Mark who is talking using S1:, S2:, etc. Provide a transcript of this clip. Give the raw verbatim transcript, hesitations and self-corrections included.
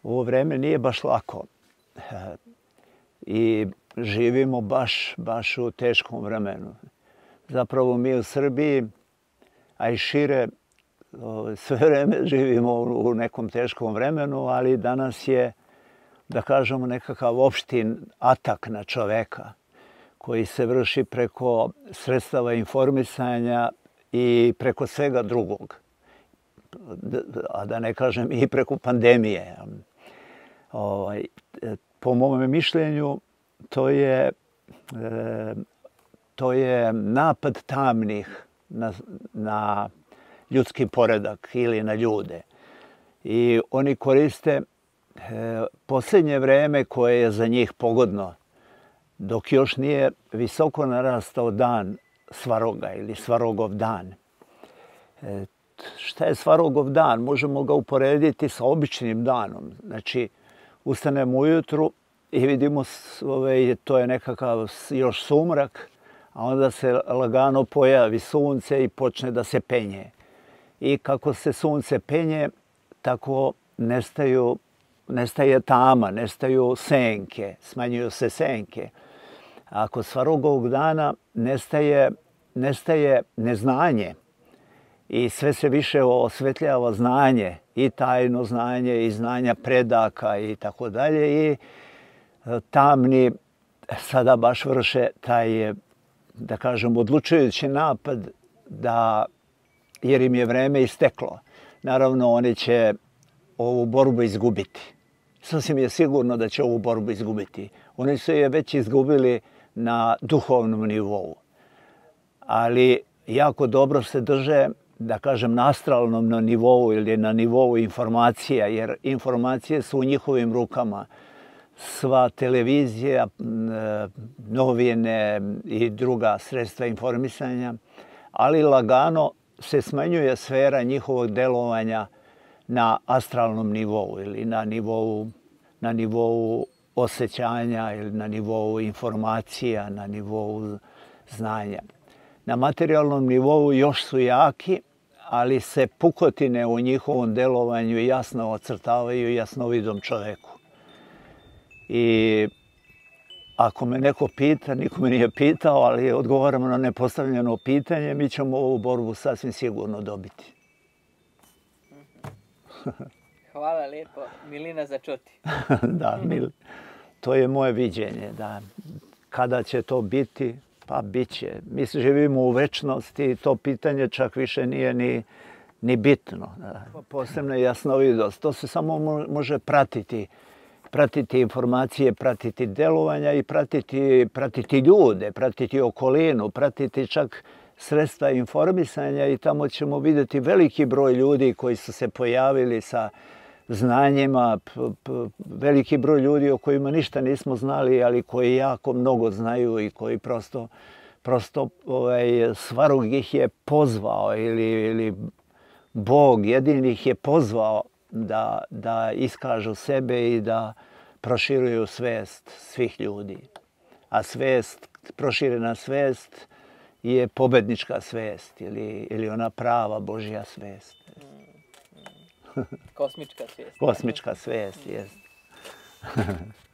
S1: ovo vreme nije baš lako i živimo baš, baš u teškom vremenu. Zapravo mi u Srbiji, a i šire, sve vreme živimo u nekom teškom vremenu, ali danas je, da kažemo, nekakav opšti atak na čoveka koji se vrši preko sredstava informisanja i preko svega drugog. A da ne kažem i preko pandemije. Po mom mišljenju, to je, to je napad tamnih na, na ljudski poredak ili na ljude. I oni koriste posljednje vreme koje je za njih pogodno, dok još nije visoko narastao dan Svaroga ili Svarogov dan. Šta je Svarogov dan? Možemo ga uporediti sa običnim danom. Znači, ustanemo ujutru i vidimo, ove, to je nekakav još sumrak, a onda se lagano pojavi sunce i počne da se penje. I kako se sunce penje, tako nestaju, nestaje tama, nestaju senke, smanjuju se senke. A kod Svarogovog dana nestaje, nestaje neznanje i sve se više osvetljava znanje, i tajno znanje, i znanja predaka i tako dalje. I tamni sada baš vrše taj, da kažem, odlučujući napad, da, jer im je vreme isteklo. Naravno, oni će ovu borbu izgubiti. Sasvim je sigurno da će ovu borbu izgubiti. Oni su je već izgubili na duhovnom nivou. Ali jako dobro se drže, da kažem, na astralnom nivou ili na nivou informacija, jer informacije su u njihovim rukama. Sva televizija, novine i druga sredstva informisanja, ali lagano se smanjuje sfera njihovog delovanja na astralnom nivou ili na nivou, na nivou osjećanja ili na nivou informacija, na nivou znanja. Na materijalnom nivou još su jaki, ali se pukotine u njihovom delovanju jasno ocrtavaju jasnovidom čoveku. I ako me neko pita, niko me nije pitao, ali odgovaramo na nepostavljeno pitanje, mi ćemo ovu borbu sasvim sigurno dobiti.
S2: Hvala lijepo, Milina, za čuti.
S1: Da, Mil, to je moje viđenje. Da. Kada će to biti? Pa bit će. Mi živimo u večnosti i to pitanje čak više nije ni, ni bitno. Da. Posebna jasnovidost. To se samo može pratiti. Pratiti informacije, pratiti delovanja i pratiti, pratiti ljude, pratiti okolinu, pratiti čak sredstva informisanja i tamo ćemo vidjeti veliki broj ljudi koji su se pojavili sa znanjima, veliki broj ljudi o kojima ništa nismo znali, ali koji jako mnogo znaju i koji prosto, prosto ovaj, Svarog ih je pozvao ili, ili Bog jedini ih je pozvao da, da iskažu sebe i da proširuju svest svih ljudi. A svest, proširena svest je pobednička svest ili, ili ona prava Božja svest.
S2: Kosmička svijest.
S1: Kosmička svijest, jest.